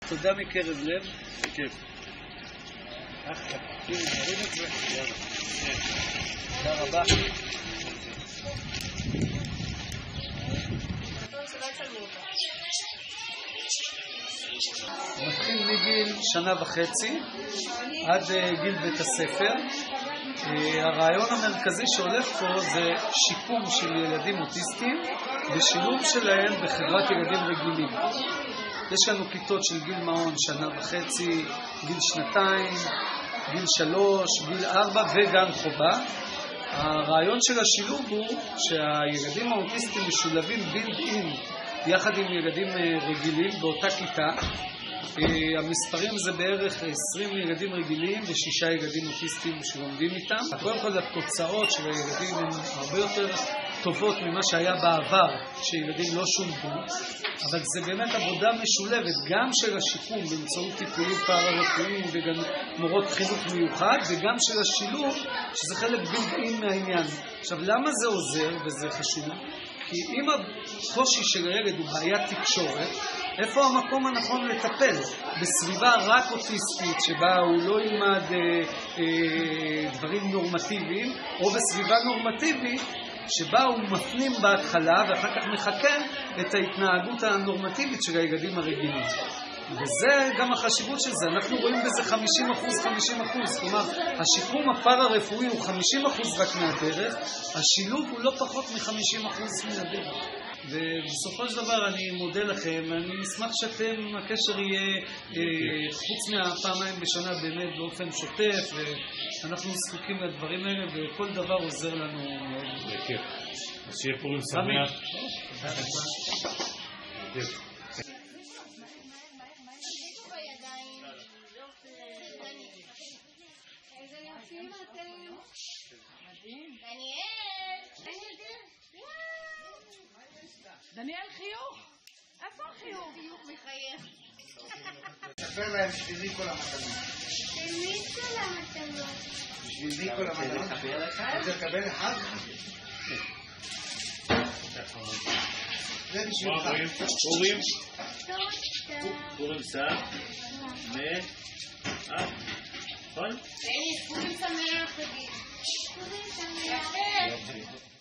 תודה מקרב לב. בכיף. אחלה. נרים את זה. תודה רבה. מתחיל מגיל 1.5 עד גיל בית הספר. הרעיון המרכזי שהולך פה זה שיקום של ילדים אוטיסטים ושילוב שלהם בחברת ילדים רגילים. יש לנו כיתות של גיל מעון 1.5, גיל 2, גיל 3, גיל 4 וגן חובה. הרעיון של השילוב הוא שהילדים האוטיסטים משולבים בילד-אין יחד עם ילדים רגילים באותה כיתה. המספרים זה בערך 20 ילדים רגילים ו6 ילדים אוטיסטים שלומדים איתם. קודם כל התוצאות של הילדים הן הרבה יותר טובות ממה שהיה בעבר, שילדים לא שולבו, אבל זה באמת עבודה משולבת גם של השיקום באמצעות טיפולים פארה-רפואיים וגם מורות חינוך מיוחד, וגם של השילוב שזה חלק בלתי מהעניין. עכשיו למה זה עוזר וזה חשוב? כי אם הקושי של הילד הוא בעיית תקשורת, איפה המקום הנכון לטפל? בסביבה רק אוטיסטית שבה הוא לא ילמד דברים נורמטיביים, או בסביבה נורמטיבית שבה הוא מפנים בהתחלה ואחר כך מחכה את ההתנהגות הנורמטיבית של הילדים הרגילים. וזה גם החשיבות של זה. אנחנו רואים בזה 50%. כלומר, השיקום הפארה-רפואי הוא 50% רק מהדרך, השילוב הוא לא פחות מ-50% מהדרך. ובסופו של דבר אני מודה לכם, ואני אשמח שאתם, הקשר יהיה חוץ מהפעמיים בשנה באמת באופן שוטף, ואנחנו זקוקים לדברים האלה, וכל דבר עוזר לנו מאוד. בכיף. אז שיהיה פורים שמח. בכיף. דניאל חיוך? איפה החיוך? חיוך מחייך. תספר להם בשבילי כל המתנות. בשבילי כל המתנות. בשבילי כל המתנות. רוצה לקבל אחד? זה בשבילך. פורים? תודה. פורים סעד? נכון? פורים שמח. פורים שמח.